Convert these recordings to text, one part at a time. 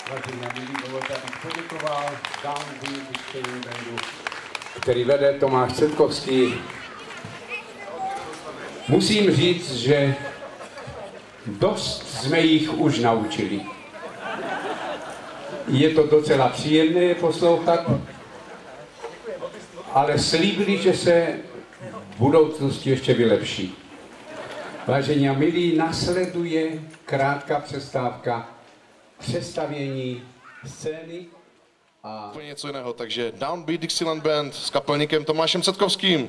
Vážení a milí, dovolte, abych poděkoval Downbeat Dixieland Bandu, který vede Tomáš Cetkovský. Musím říct, že dost jsme jich už naučili. Je to docela příjemné je poslouchat, ale slíbili, že se v budoucnosti ještě vylepší. Vážení a milí, následuje krátká přestávka, přestavění scény a... Úplně něco jiného, takže Downbeat Dixieland Band s kapelníkem Tomášem Cetkovským.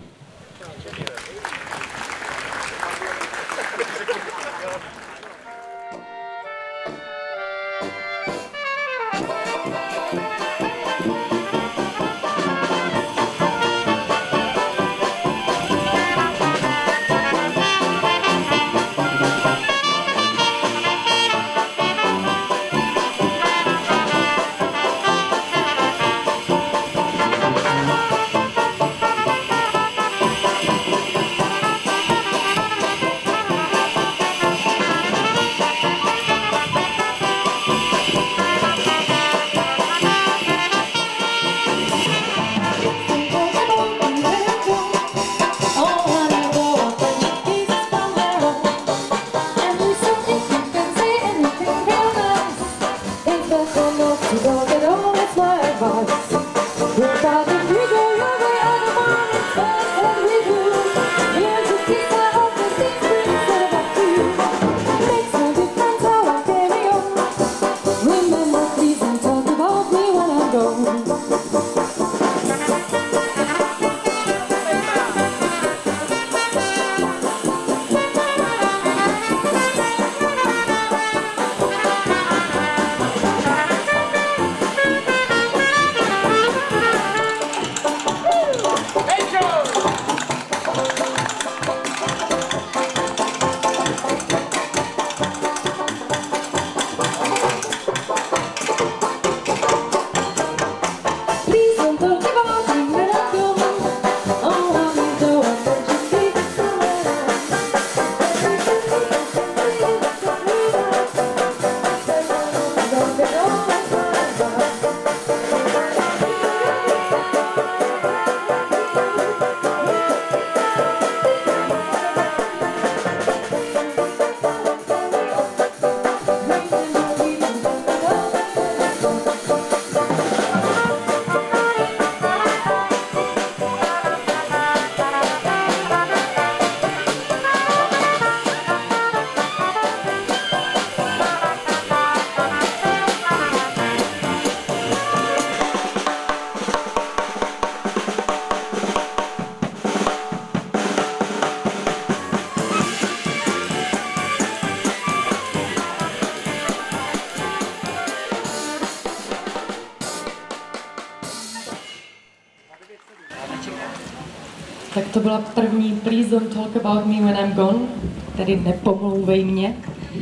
Tak to byla první Please Don't Talk About Me When I'm Gone, tedy Nepomlouvej mě.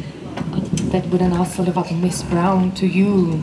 A teď bude následovat Miss Brown to You.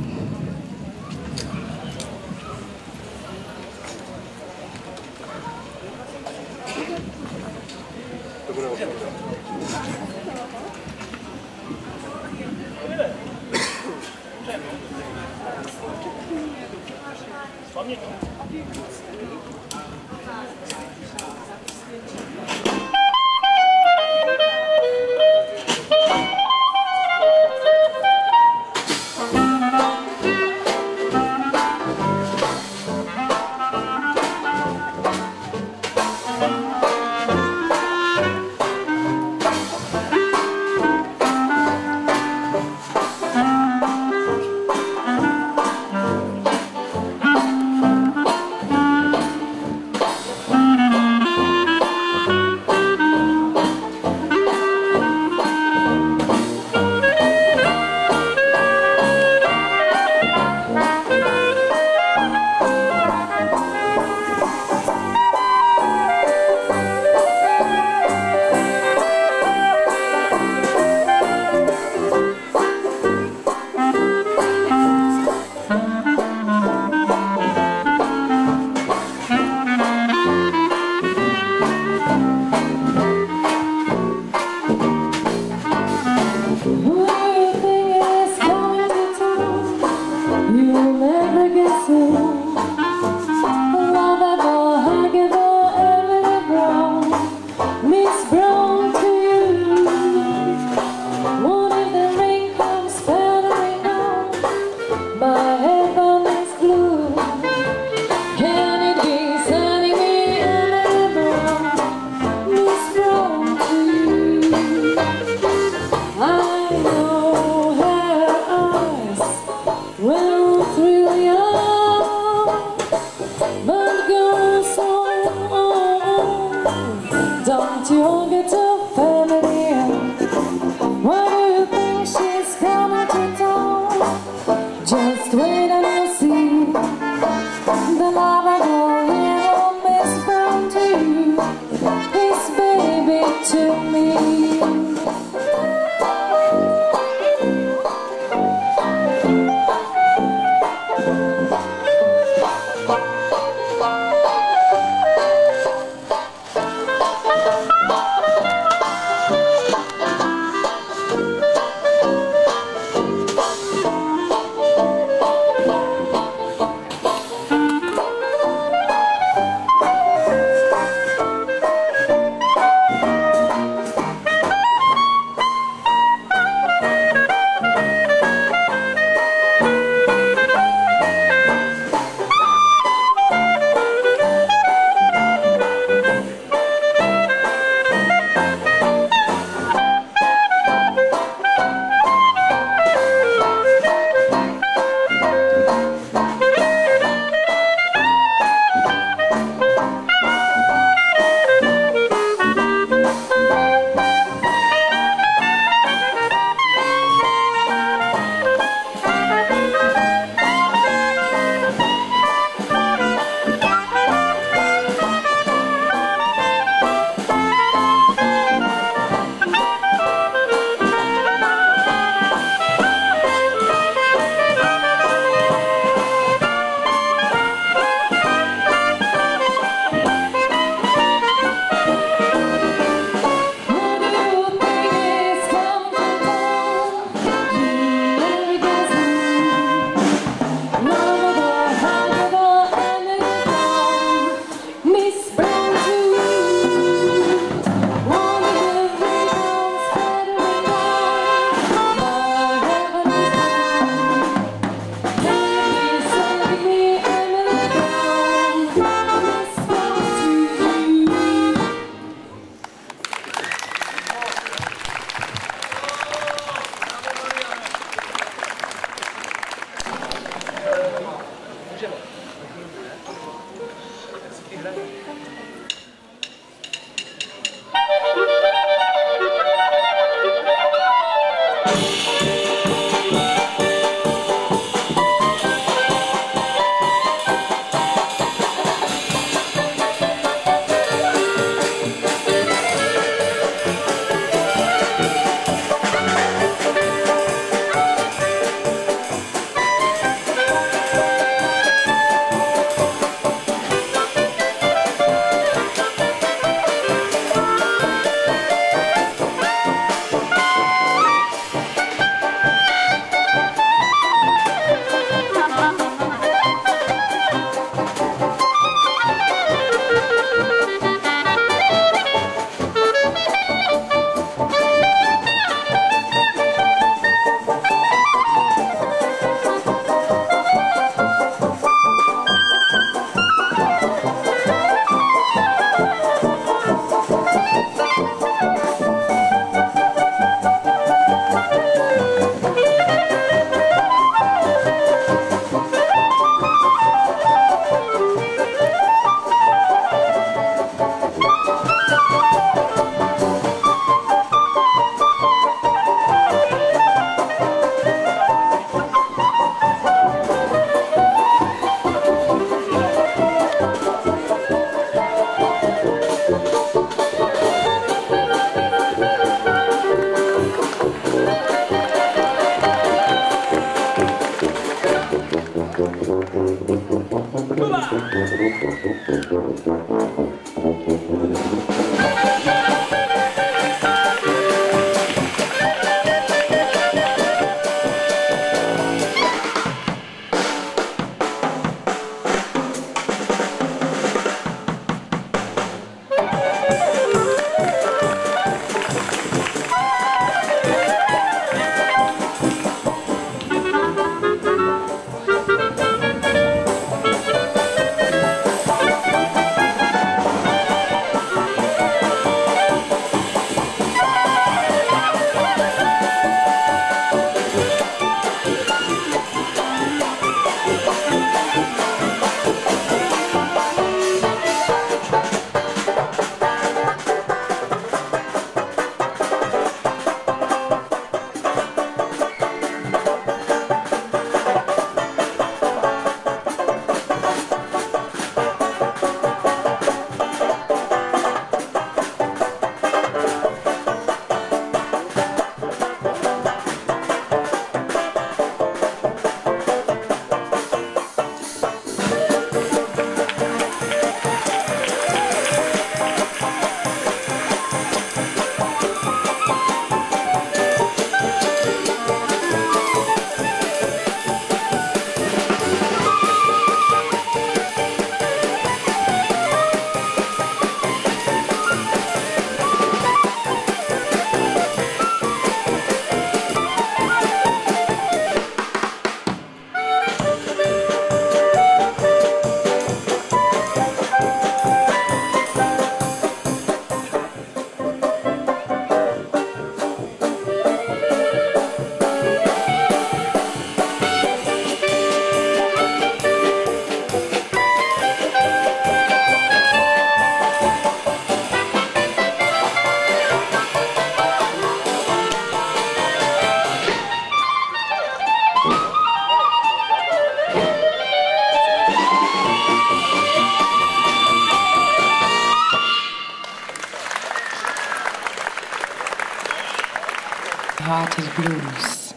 Heart is blues.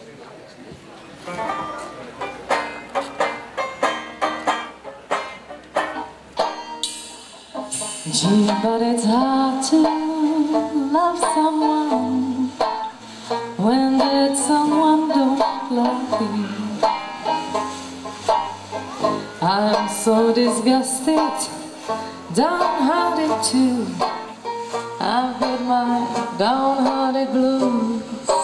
Gee, but it's hard to love someone when that someone don't love you. I'm so disgusted, downhearted too. I've got my downhearted blues.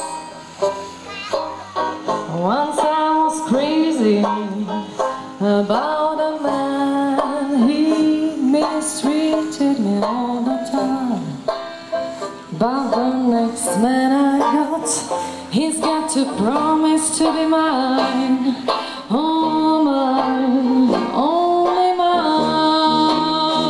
Once I was crazy about a man. He mistreated me all the time. But the next man I got, he's got to promise to be mine. Oh, mine, only mine.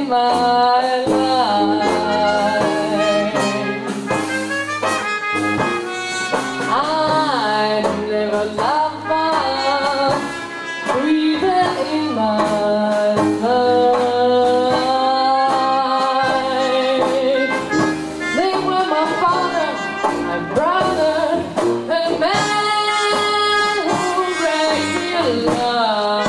my life. I've never loved one breathing in my life. They were my father, my brother, the man who raised me alive.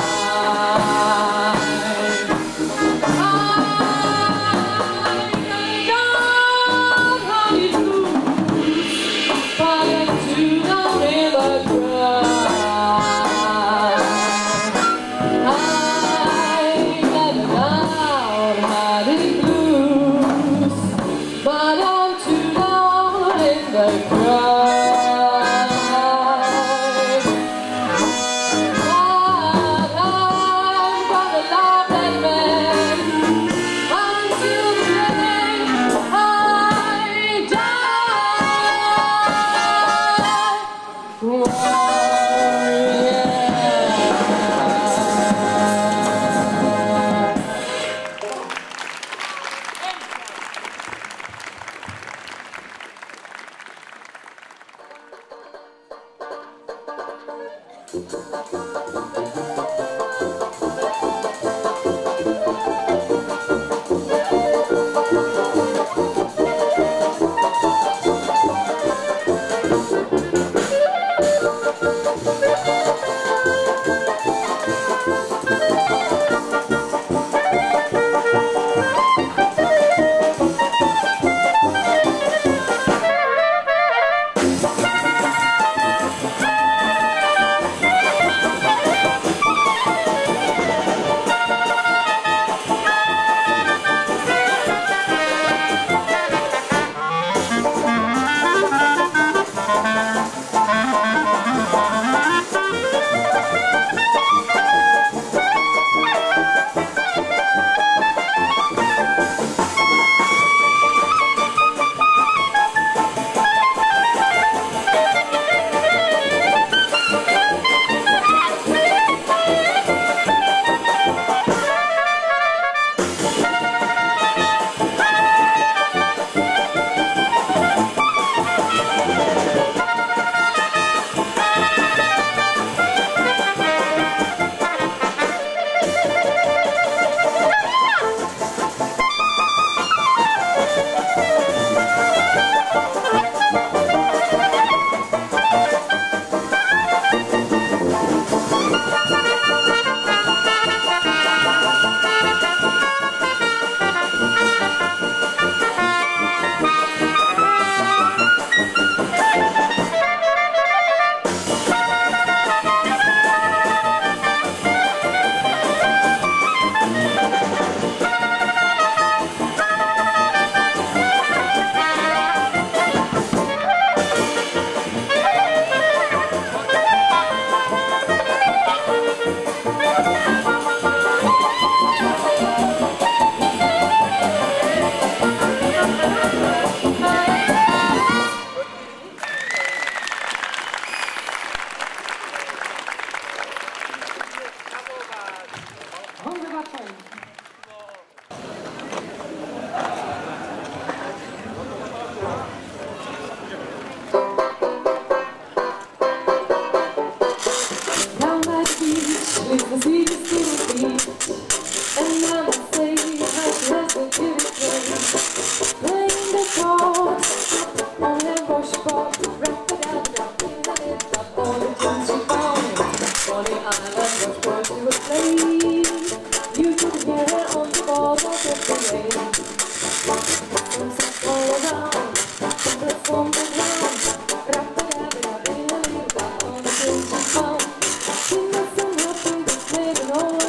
Living all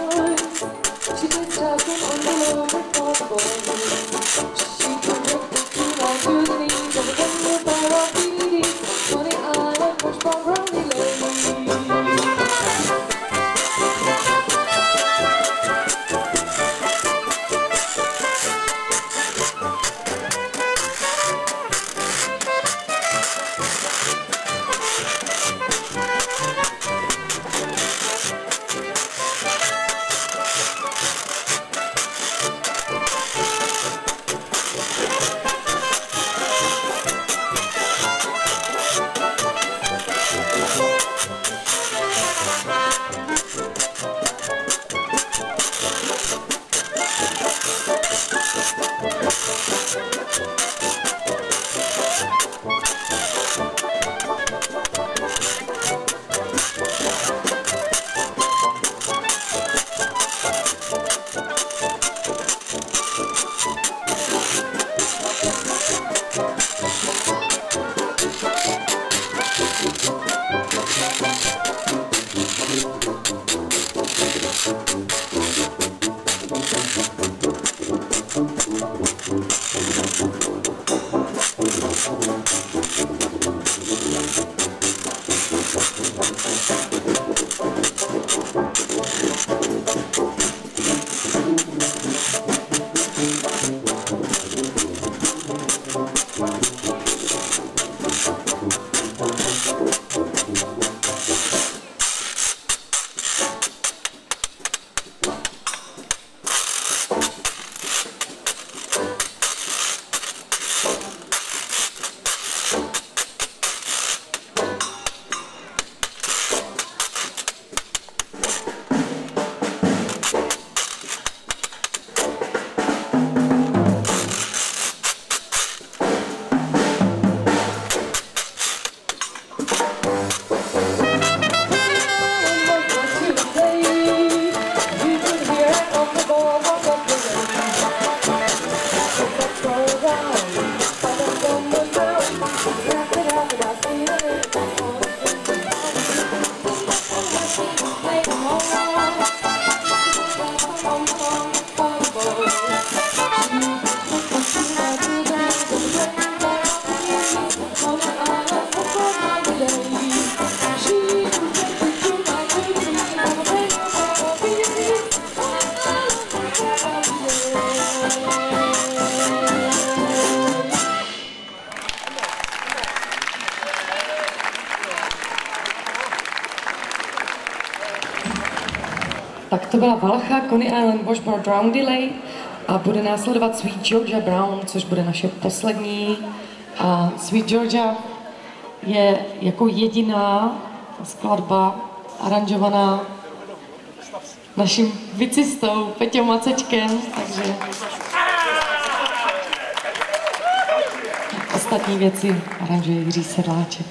Tak to byla Valcha, Coney Island, Washboard, Drown Delay a bude následovat Sweet Georgia Brown, což bude naše poslední. A Sweet Georgia je jako jediná skladba aranžovaná naším bicistou Peťou Macečkem, takže ostatní věci aranžuje Jiří Sedláček.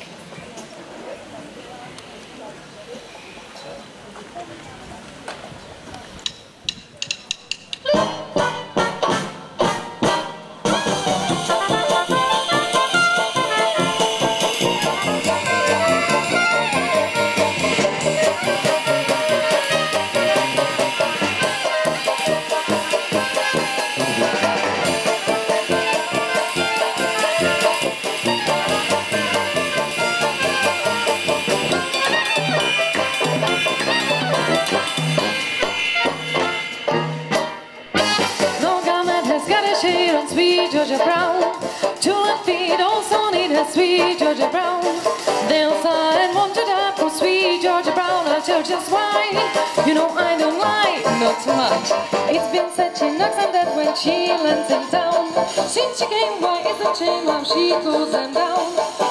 Sweet Georgia Brown, 2 left feet also need her Sweet Georgia Brown. They'll sigh and want to die for Sweet Georgia Brown. I'll tell just why. You know I don't lie, not too much. It's been said she knocks on that when she lands in town. Since she came by, it's a shame how she goes them down.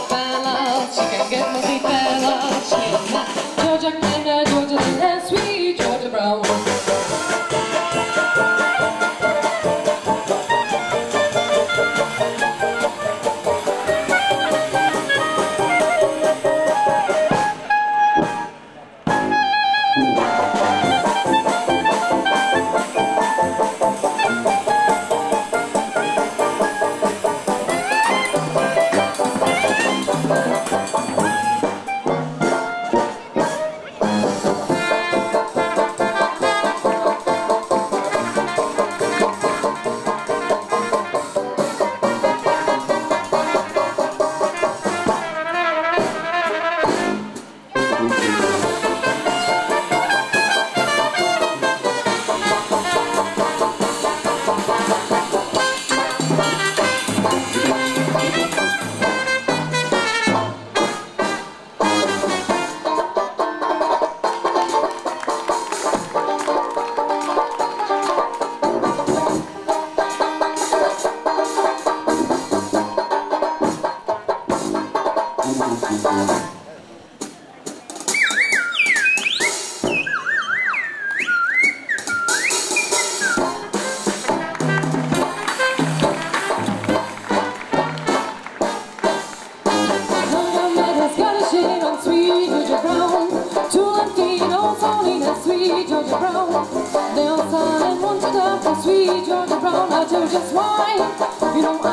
Fellas, she can get multi fellas. She's not Georgia Canada, Georgia and Sweet Georgia Brown. They'll sigh and want to die for Sweet Georgia Brown. I'll tell you just why. You know